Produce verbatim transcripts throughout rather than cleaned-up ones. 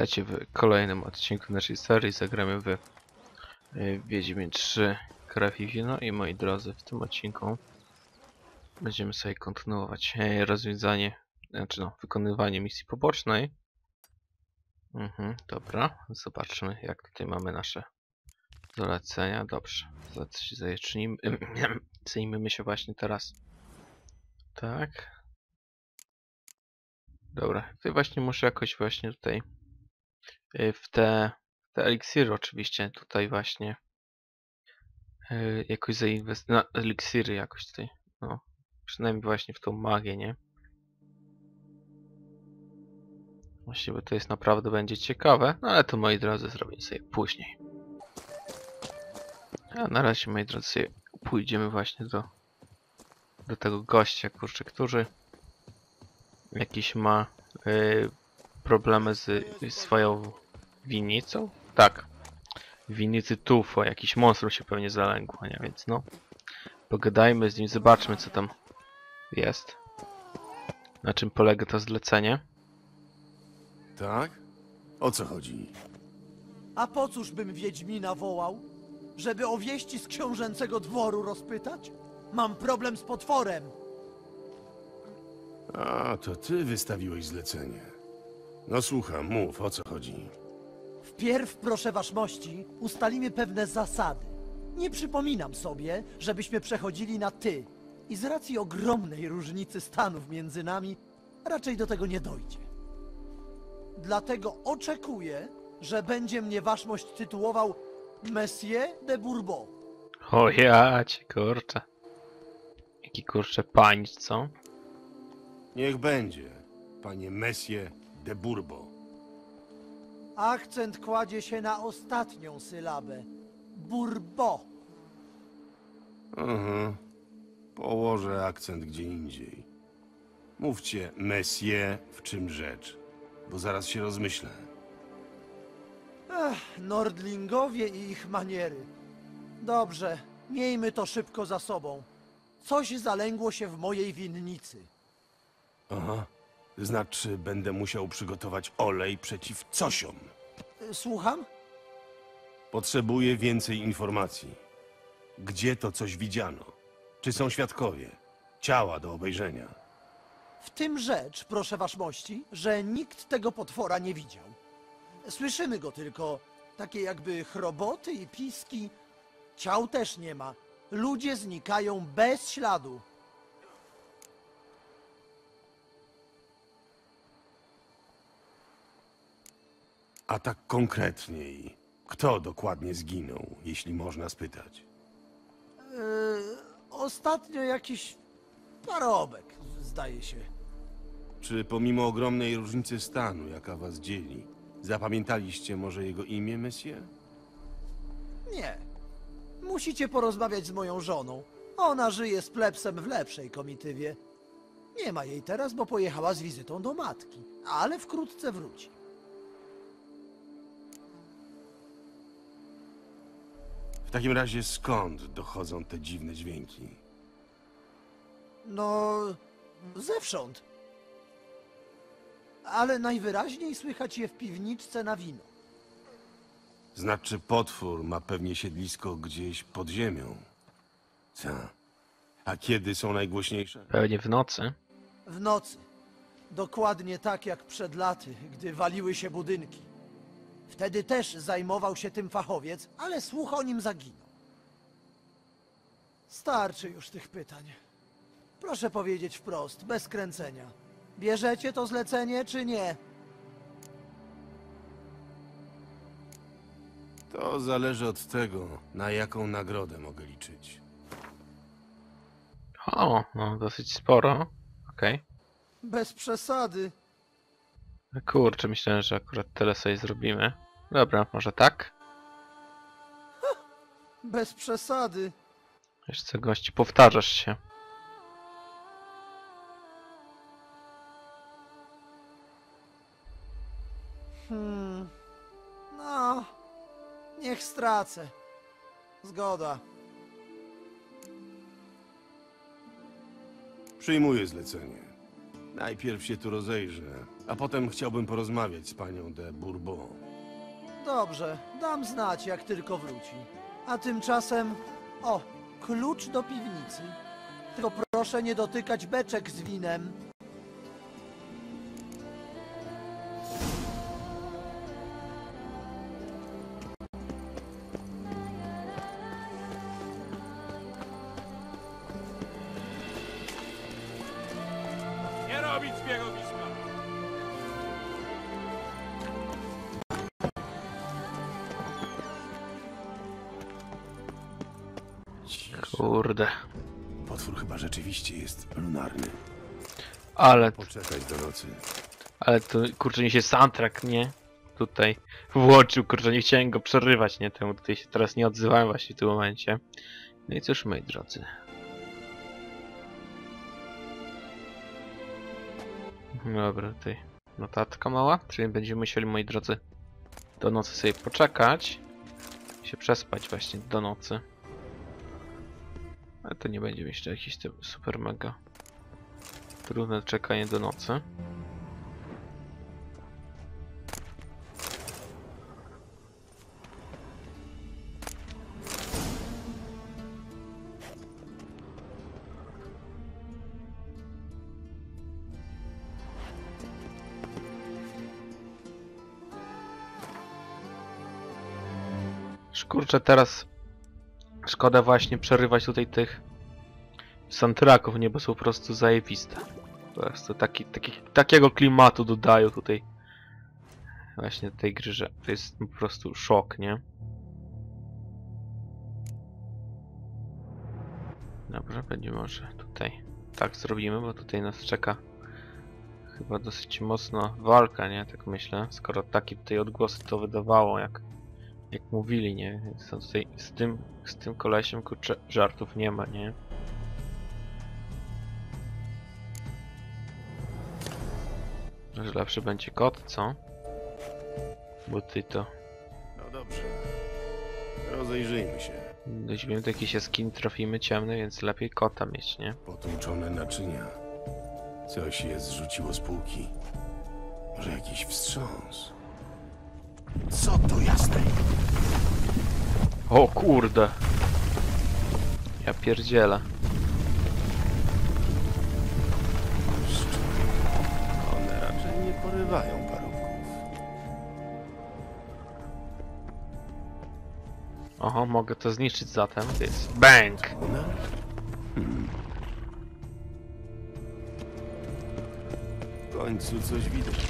Witajcie w kolejnym odcinku naszej serii. Zagramy w Wiedźmin trzy Krew i Wino i moi drodzy, w tym odcinku będziemy sobie kontynuować rozwiązanie, znaczy no, wykonywanie misji pobocznej. Mhm, dobra, zobaczmy jak tutaj mamy nasze zalecenia. Dobrze, zacznijmy, zajmijmy się właśnie teraz. Tak. Dobra, tutaj właśnie muszę jakoś właśnie tutaj w te, te eliksiry oczywiście tutaj właśnie yy, jakoś zainwestować, no, eliksiry jakoś tutaj, no, przynajmniej właśnie w tą magię, nie? Właśnie, bo to jest naprawdę będzie ciekawe, no ale to moi drodzy zrobimy sobie później. A na razie moi drodzy sobie pójdziemy właśnie do, do tego gościa, kurczę, który jakiś ma yy, problemy z swoją winnicą? Tak. W winnicy Tufo, jakiś monstrum się pewnie zalęgło, nie? Więc no, pogadajmy z nim, zobaczmy co tam jest. Na czym polega to zlecenie? Tak? O co chodzi? A po cóż bym Wiedźmina wołał? Żeby o wieści z książęcego dworu rozpytać? Mam problem z potworem. A, to ty wystawiłeś zlecenie. No słucham, mów, o co chodzi. Wpierw, proszę waszmości, ustalimy pewne zasady. Nie przypominam sobie, żebyśmy przechodzili na ty. I z racji ogromnej różnicy stanów między nami, raczej do tego nie dojdzie. Dlatego oczekuję, że będzie mnie waszmość tytułował Monsieur de Bourbon. O ja cię, kurczę. Jaki kurczę pańcz, co? Niech będzie, panie Monsieur de Bourbon. Akcent kładzie się na ostatnią sylabę. Bourbon. Aha. Położę akcent gdzie indziej. Mówcie, Monsieur, w czym rzecz, bo zaraz się rozmyślę. Ech, Nordlingowie i ich maniery. Dobrze, miejmy to szybko za sobą. Coś zalęgło się w mojej winnicy. Aha. Znaczy, będę musiał przygotować olej przeciw cosiom. Y, Słucham? Potrzebuję więcej informacji. Gdzie to coś widziano? Czy są świadkowie? Ciała do obejrzenia. W tym rzecz, proszę waszmości, że nikt tego potwora nie widział. Słyszymy go tylko, takie jakby chroboty i piski. Ciał też nie ma. Ludzie znikają bez śladu. A tak konkretniej, kto dokładnie zginął, jeśli można spytać? Yy, ostatnio jakiś parobek, zdaje się. Czy pomimo ogromnej różnicy stanu, jaka was dzieli, zapamiętaliście może jego imię, monsieur? Nie. Musicie porozmawiać z moją żoną. Ona żyje z plebsem w lepszej komitywie. Nie ma jej teraz, bo pojechała z wizytą do matki, ale wkrótce wróci. W takim razie skąd dochodzą te dziwne dźwięki? No, zewsząd. Ale najwyraźniej słychać je w piwniczce na wino. Znaczy potwór ma pewnie siedlisko gdzieś pod ziemią. Co? A kiedy są najgłośniejsze? Pewnie w nocy. W nocy. Dokładnie tak jak przed laty, gdy waliły się budynki. Wtedy też zajmował się tym fachowiec, ale słuch o nim zaginął. Starczy już tych pytań. Proszę powiedzieć wprost, bez kręcenia. Bierzecie to zlecenie, czy nie? To zależy od tego, na jaką nagrodę mogę liczyć. O, no dosyć sporo. Okej. Bez przesady. Okay. Kurczę, myślałem, że akurat tyle sobie zrobimy. Dobra, może tak? Bez przesady. Wiesz co, gości, powtarzasz się. Hmm. No, niech stracę. Zgoda. Przyjmuję zlecenie. Najpierw się tu rozejrzę, a potem chciałbym porozmawiać z panią de Bourbon. Dobrze, dam znać, jak tylko wróci. A tymczasem... O, klucz do piwnicy. Tylko proszę nie dotykać beczek z winem. Nie robić zbiegowiska! Kurde. Potwór chyba rzeczywiście jest lunarny. Ale, Poczekać do nocy. ale to kurczę mi się soundtrack, nie? Tutaj włączył, kurczę, nie chciałem go przerywać, nie? Temu tutaj się teraz nie odzywałem właśnie w tym momencie. No i cóż, moi drodzy. Dobra, tutaj notatka mała, czyli będziemy musieli, moi drodzy, do nocy sobie poczekać. Się przespać właśnie do nocy. Ale to nie będzie jeszcze jakieś te super mega trudne czekanie do nocy. Kurczę, teraz szkoda właśnie przerywać tutaj tych soundtracków, nie, bo są po prostu zajebiste. Po prostu taki, taki, takiego klimatu dodają tutaj właśnie tej gry, że to jest po prostu szok, nie? Dobrze, będzie może tutaj tak zrobimy, bo tutaj nas czeka chyba dosyć mocno walka, nie? Tak myślę, skoro takie tutaj odgłosy to wydawało, jak jak mówili, nie? Więc to tutaj z tym, z tym kolesiem, kurczę, żartów nie ma, nie? Może lepszy będzie kot, co? Bo ty to... No dobrze. Rozejrzyjmy się. Dość wiem, to jakiś skin trafimy ciemny, więc lepiej kota mieć, nie? Potłuczone naczynia. Coś je zrzuciło z półki. Może jakiś wstrząs. Co to jasne? O kurde! Ja pierdzielę. One raczej nie porywają parówków. Oho, mogę to zniszczyć zatem. To jest bang! One? Hmm. W końcu coś widać.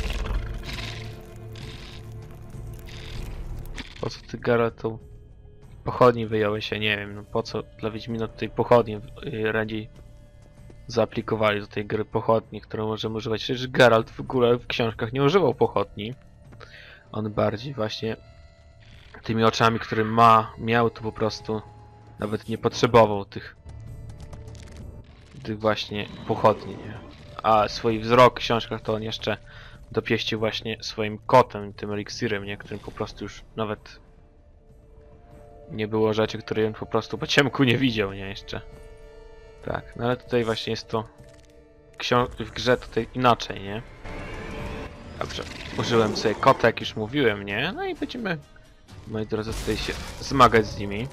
Po co ty, Geralt, tą pochodni wyjąłeś? Ja nie wiem, no po co dla Wiedźmina tutaj pochodnie y, radziej zaaplikowali do tej gry pochodni, którą możemy używać. Przecież Geralt w ogóle w książkach nie używał pochodni. On bardziej właśnie tymi oczami, które ma, miał, to po prostu nawet nie potrzebował tych tych właśnie pochodni, nie? A swój wzrok w książkach to on jeszcze dopieścił właśnie swoim kotem, tym eliksirem, nie? Którym po prostu już nawet nie było rzeczy, które on po prostu po ciemku nie widział, nie? Jeszcze. Tak, no ale tutaj właśnie jest to w grze tutaj inaczej, nie? Dobrze, użyłem sobie kota, jak już mówiłem, nie? No i będziemy, moi drodzy, tutaj się zmagać z nimi.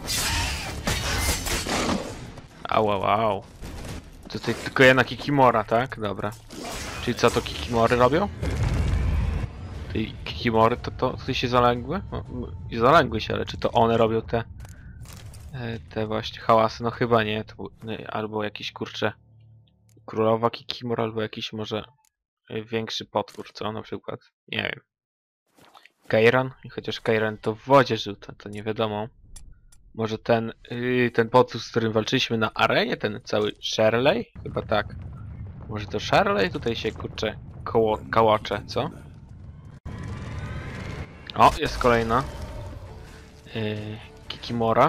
Au, au, au. Tutaj tylko jedna Kikimora, tak? Dobra. Czyli co to Kikimory robią? Tej Kikimory to, to tutaj się zalęgły? No, zalęgły się, ale czy to one robią te te właśnie hałasy? No chyba nie. To był, albo jakiś, kurczę, królowa Kikimora, albo jakiś może większy potwór, co na przykład? Nie wiem. Kairan? Chociaż Kairan to w wodzie żył, to, to nie wiadomo. Może ten, yy, ten potwór, z którym walczyliśmy na arenie, ten cały Shirley? Chyba tak. Może to Shirley tutaj się, kurczę, koło, kałacze, co? O, jest kolejna. Yy, Kikimora.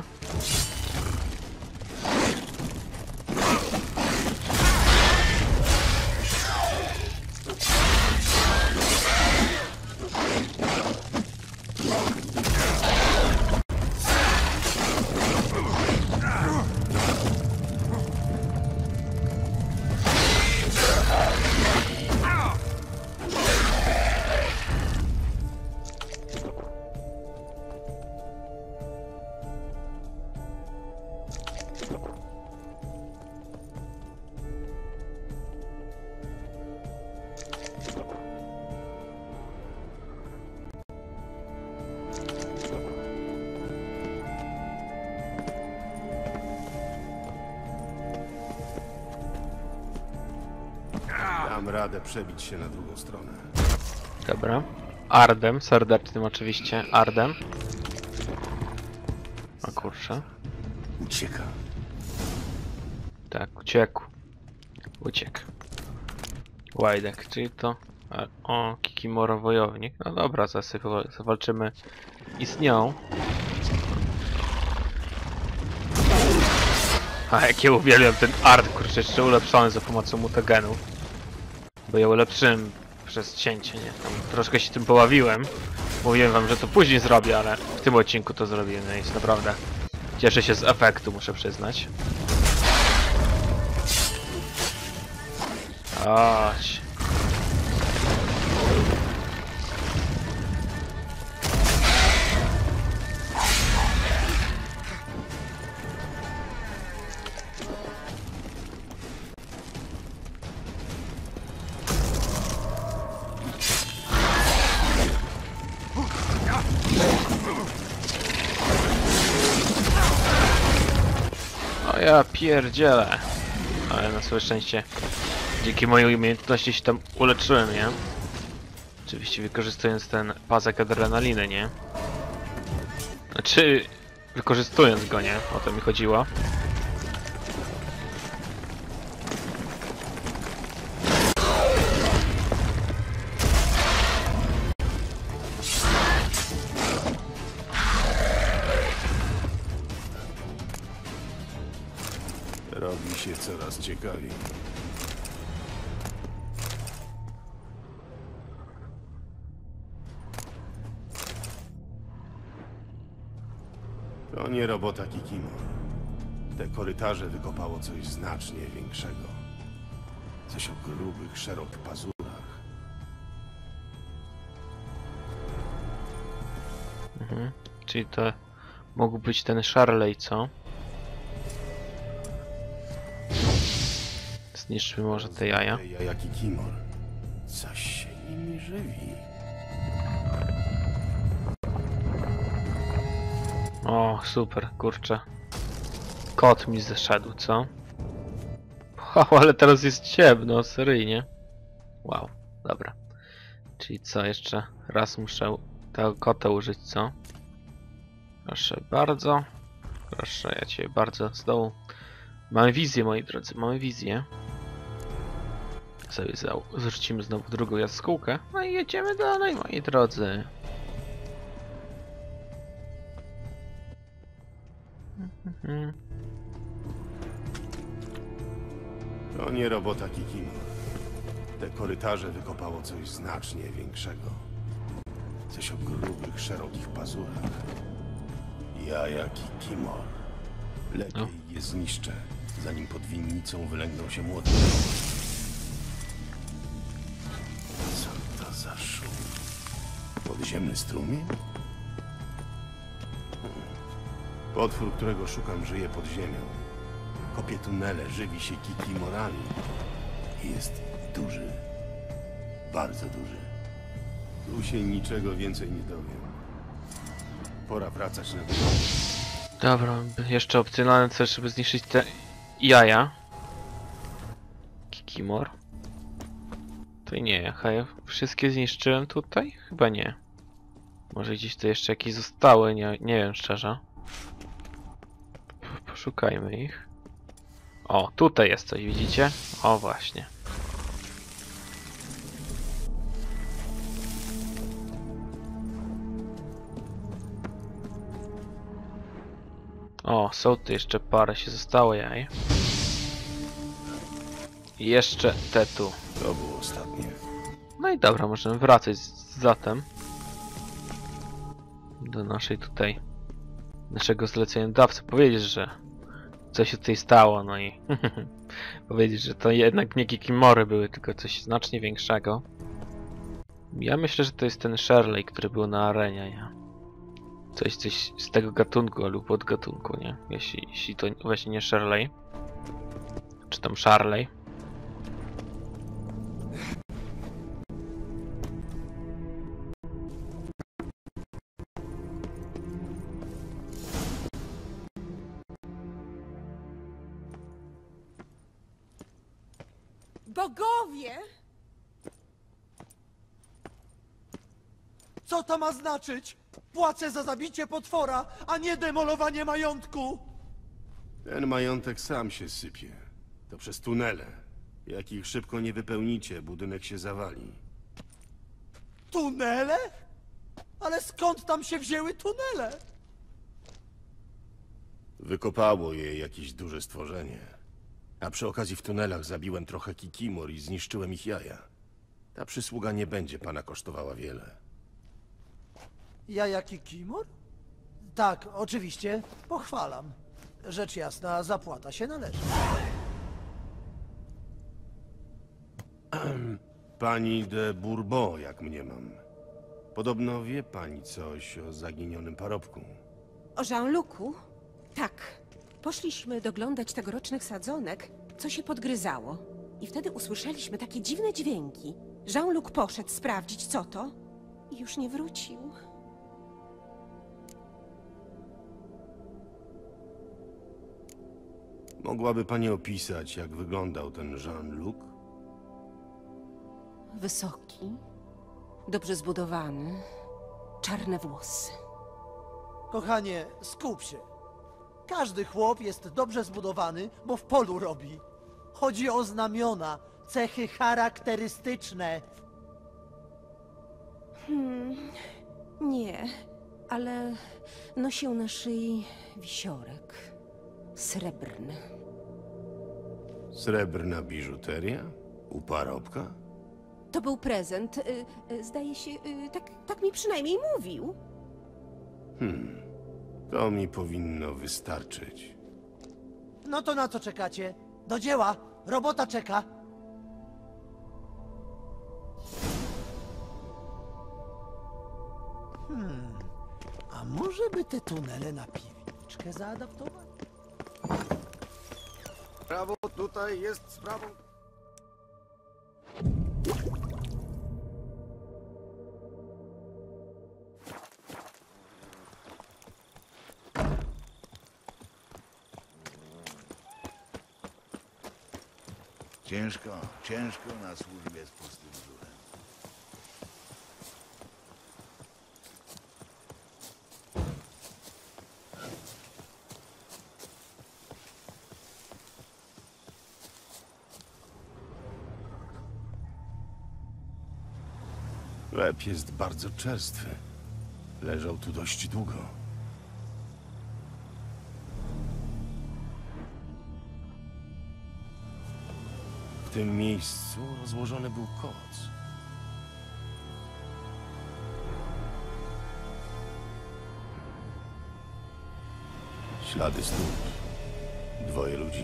Dam radę przebić się na drugą stronę. Dobra. Ardem, serdecznym oczywiście, Ardem. O kurczę. Ucieka. Tak, uciekł. Uciekł. Łajdek, czyli to... a, O, Kikimora wojownik. No dobra, zaraz sobie powal- zawalczymy i z nią. A jak ja uwielbiam ten art, kurczę, jeszcze ulepszony za pomocą mutagenów. Bo ja ulepszyłem przez cięcie, nie? Tam troszkę się tym poławiłem. Mówiłem wam, że to później zrobię, ale w tym odcinku to zrobiłem, no jest naprawdę. Cieszę się z efektu, muszę przyznać. Chodź. O ja pierdzielę. Ale na swoje szczęście dzięki mojej umiejętności się tam uleczyłem, nie? Oczywiście wykorzystując ten pasek adrenaliny, nie? Znaczy, wykorzystując go, nie? O to mi chodziło. Robi się coraz ciekawiej. To nie robota Kikimo. Te korytarze wykopało coś znacznie większego. Coś o grubych, szerokich pazurach. Mhm. Czyli to mógł być ten Charley, co? Zniszczmy może te jaja. Te jaja Kikimor. Coś się nimi żywi. O, super, kurczę. Kot mi zeszedł, co? Wow, ale teraz jest ciemno, seryjnie. Wow, dobra. Czyli co, jeszcze raz muszę tego kota użyć, co? Proszę bardzo. Proszę, ja cię bardzo z dołu. Mamy wizję, moi drodzy, mamy wizję. Sobie zrzucimy znowu drugą jaskółkę. No i jedziemy dalej, moi drodzy. Mhm. To nie robota Kikimo. Te korytarze wykopało coś znacznie większego. Coś o grubych, szerokich pazurach. Jaja Kikimor. Lepiej No. je zniszczę, zanim pod winnicą wylęgną się młody. Co to za szum? Podziemny strumień? Potwór, którego szukam, żyje pod ziemią. Kopie tunele, żywi się Kikimorami. I jest duży. Bardzo duży. Tu się niczego więcej nie dowiem. Pora wracać na dół. Dobra, jeszcze opcjonalne cel, żeby zniszczyć te jaja. Kikimor. To nie, hej, wszystkie zniszczyłem tutaj? Chyba nie. Może gdzieś tu jeszcze jakieś zostały, nie, nie wiem szczerze. Poszukajmy ich. O, tutaj jest coś, widzicie? O, właśnie. O, są tu jeszcze parę się zostało jaj. I jeszcze te tu. To było ostatnie. No i dobra, możemy wracać z- zatem do naszej tutaj naszego zleceniodawcy, powiedzieć, że coś się tutaj stało, no i powiedzieć, że to jednak nie Kikimory były, tylko coś znacznie większego. Ja myślę, że to jest ten Shirley, który był na arenie, nie? Coś, coś z tego gatunku lub podgatunku, nie? Jeśli, jeśli to właśnie nie Shirley, czy tam Charley. Bogowie! Co to ma znaczyć? Płacę za zabicie potwora, a nie demolowanie majątku! Ten majątek sam się sypie. To przez tunele. Jak ich szybko nie wypełnicie, budynek się zawali. Tunele? Ale skąd tam się wzięły tunele? Wykopało je jakieś duże stworzenie. A przy okazji w tunelach zabiłem trochę kikimor i zniszczyłem ich jaja. Ta przysługa nie będzie pana kosztowała wiele. Jaja Kikimor? Tak, oczywiście, pochwalam. Rzecz jasna, zapłata się należy. Pani de Bourbon, jak mnie mam. Podobno wie pani coś o zaginionym parobku. O Jean-Lucu? Tak. Poszliśmy doglądać tegorocznych sadzonek, co się podgryzało. I wtedy usłyszeliśmy takie dziwne dźwięki. Jean-Luc poszedł sprawdzić, co to, i już nie wrócił. Mogłaby pani opisać, jak wyglądał ten Jean-Luc? Wysoki, dobrze zbudowany, czarne włosy. Kochanie, skup się. Każdy chłop jest dobrze zbudowany, bo w polu robi. Chodzi o znamiona, cechy charakterystyczne. Nie, ale nosił na szyi wisiorek. Srebrny. Srebrna biżuteria? U parobka? To był prezent. y, y, Zdaje się, y, tak, tak mi przynajmniej mówił. Hmm, to mi powinno wystarczyć. No to na co czekacie? Do dzieła! Robota czeka! Hmm, a może by te tunele na piwniczkę zaadaptować? Prawo tutaj jest sprawą. Ciężko, ciężko na służbie z pustym brzuchem. Łeb jest bardzo czerstwy. Leżał tu dość długo. W tym miejscu rozłożony był koc. Ślady stóp. Dwoje ludzi.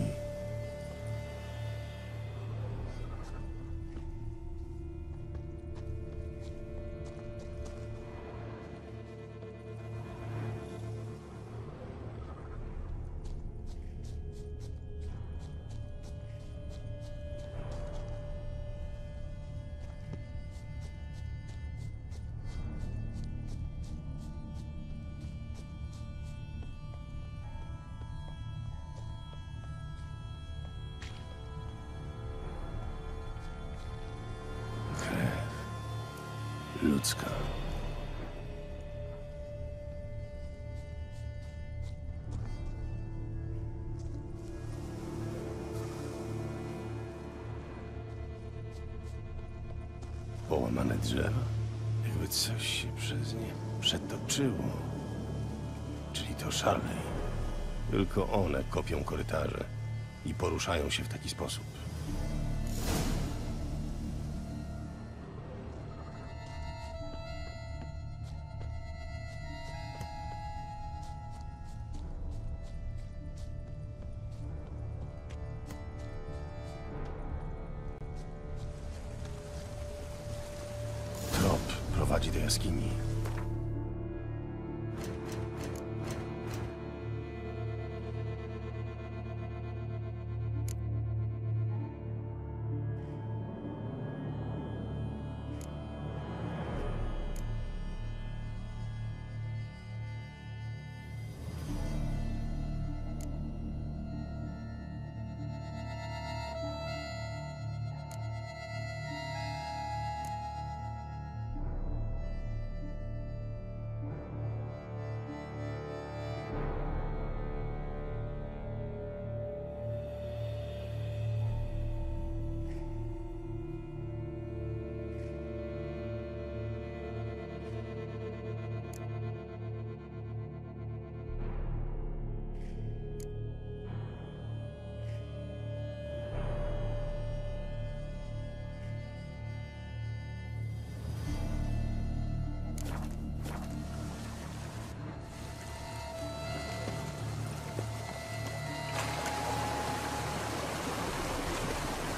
Ludzka. Połamane drzewa? Jakby coś się przez nie przetoczyło. Czyli to Charlie. Tylko one kopią korytarze i poruszają się w taki sposób. Trop prowadzi do jaskini.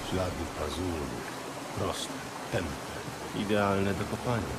Ślady pazurów, proste, tępe, idealne do kopania.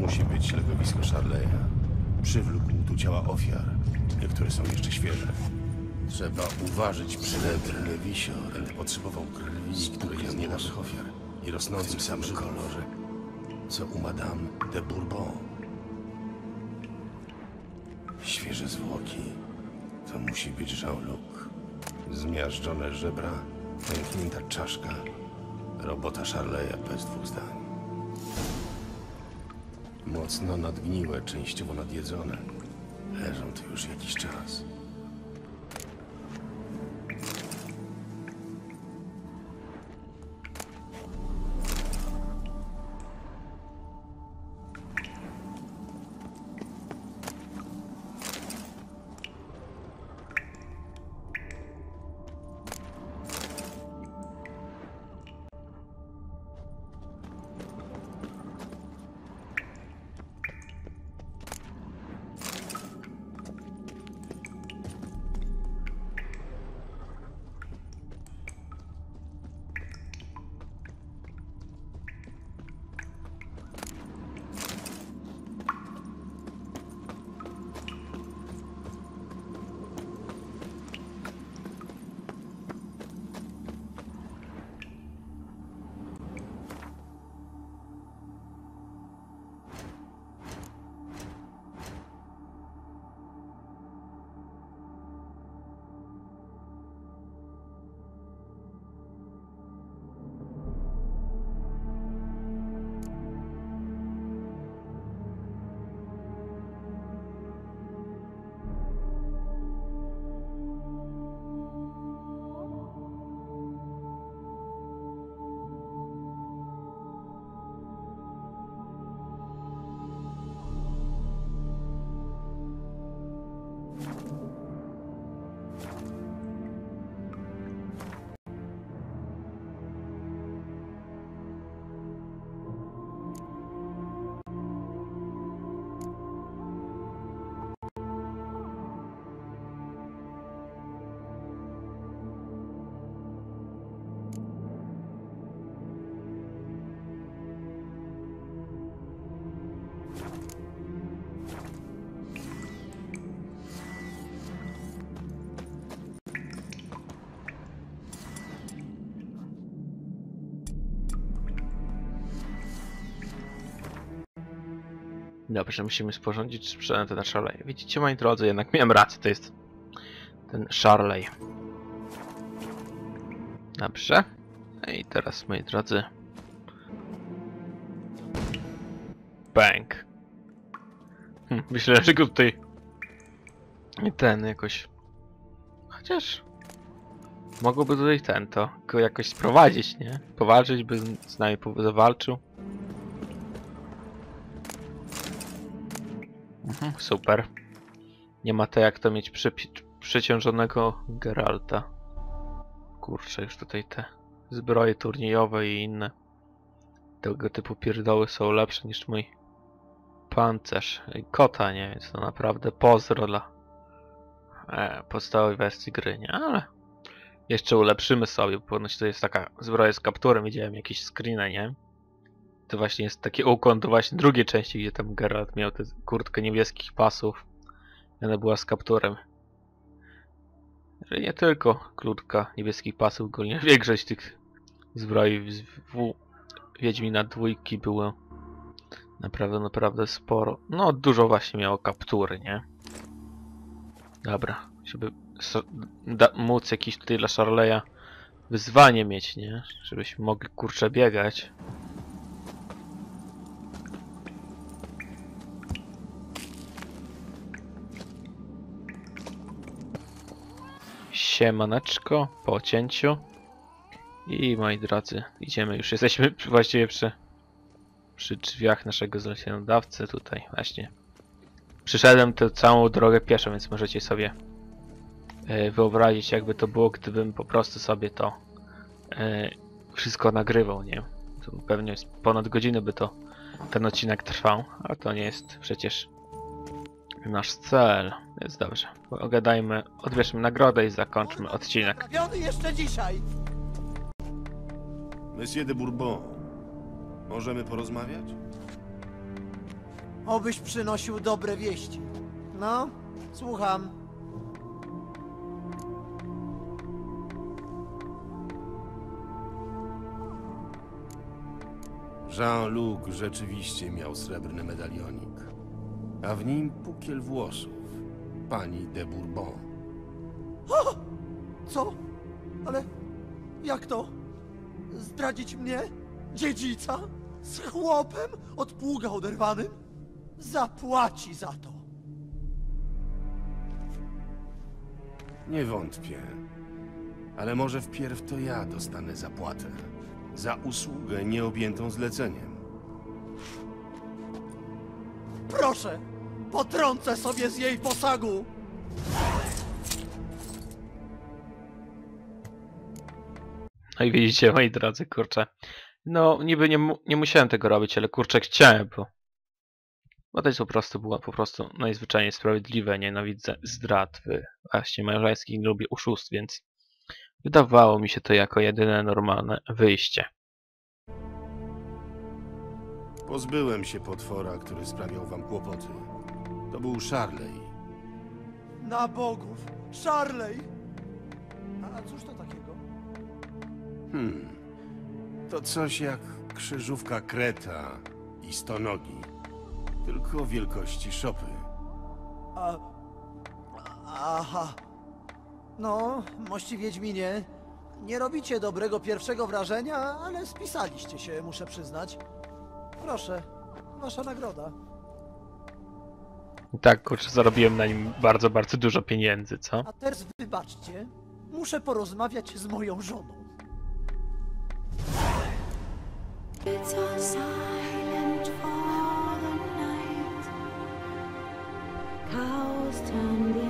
musi być legowisko Charleya. Przywlókł tu ciała ofiar. Niektóre są jeszcze świeże. Trzeba uważać przy Lebrze. Wisior potrzebował krwi, z której jest naszych ofiar. I rosnącym w samym kolorze, co u Madame de Bourbon. Świeże zwłoki. To musi być Jean-Luc. Zmiażdżone żebra, pęknięta czaszka. Robota Charleya bez dwóch zdań. Mocno nadgniłe, częściowo nadjedzone. Leżą tu już jakiś czas. Dobrze, musimy sporządzić sprzęt na Charley. Widzicie, moi drodzy, jednak miałem rację, to jest ten Charley. Dobrze. I teraz, moi drodzy. Bang. Hm, myślę, że go tutaj ten jakoś... Chociaż... Mogłoby tutaj ten, to go jakoś sprowadzić, nie? Powalczyć, by z nami zawalczył. Mhm, super. Nie ma to jak to mieć przy, przyciążonego Geralta. Kurczę, już tutaj te zbroje turniejowe i inne tego typu pierdoły są lepsze niż mój pancerz. I kota, nie? Więc to naprawdę pozdro dla e, podstawowej wersji gry, nie? Ale jeszcze ulepszymy sobie, bo ponoć to jest taka zbroja z kapturem. Widziałem jakieś screeny, nie? To właśnie jest taki ukłon do właśnie drugiej części, gdzie tam Geralt miał tę kurtkę niebieskich pasów. I ona była z kapturem. Że nie tylko kurtka niebieskich pasów, ogólnie większość tych zbroi z w Wiedźmina dwójki było naprawdę, naprawdę sporo. No, dużo właśnie miało kaptury, nie? Dobra, żeby móc jakiś tutaj dla Charleya wyzwanie mieć, nie? Żebyśmy mogli kurczę biegać. Siemaneczko, po cięciu. I moi drodzy, idziemy, już jesteśmy właściwie przy, przy drzwiach naszego zleceniodawcy tutaj właśnie. Przyszedłem tę całą drogę pieszo, więc możecie sobie e, wyobrazić, jakby to było, gdybym po prostu sobie to e, wszystko nagrywał, nie? To pewnie ponad godzinę by to ten odcinek trwał, a to nie jest przecież nasz cel, więc dobrze. Ogadajmy, odbierzmy nagrodę i zakończmy odcinek. Trafiony jeszcze dzisiaj! Monsieur de Bourbon, możemy porozmawiać? Obyś przynosił dobre wieści. No, słucham. Jean-Luc rzeczywiście miał srebrny medalionik, a w nim pukiel włosów pani de Bourbon. Co? Ale jak to? Zdradzić mnie? Dziedzica? Z chłopem od pługa oderwanym? Zapłaci za to. Nie wątpię, ale może wpierw to ja dostanę zapłatę za usługę nieobjętą zleceniem. Proszę, potrącę sobie z jej posagu. No i widzicie, moi drodzy, kurczę. No, niby nie, mu nie musiałem tego robić, ale kurczę, chciałem, bo... Bo to jest po prostu, było po prostu najzwyczajniej sprawiedliwe. Nienawidzę zdrad w właśnie małżeńskich, nie lubię oszustw, więc... Wydawało mi się to jako jedyne normalne wyjście. Pozbyłem się potwora, który sprawiał wam kłopoty. To był Charley. Na bogów, Charley! A cóż to takiego? Hmm. To coś jak krzyżówka Kreta i stonogi. Tylko wielkości szopy. A... Aha. No, mości Wiedźminie, nie robicie dobrego pierwszego wrażenia, ale spisaliście się, muszę przyznać. Proszę, wasza nagroda. I tak, kurczę, zarobiłem na nim bardzo, bardzo dużo pieniędzy, co? A teraz wybaczcie, muszę porozmawiać z moją żoną. It's a silent fall of night. Cows turned in.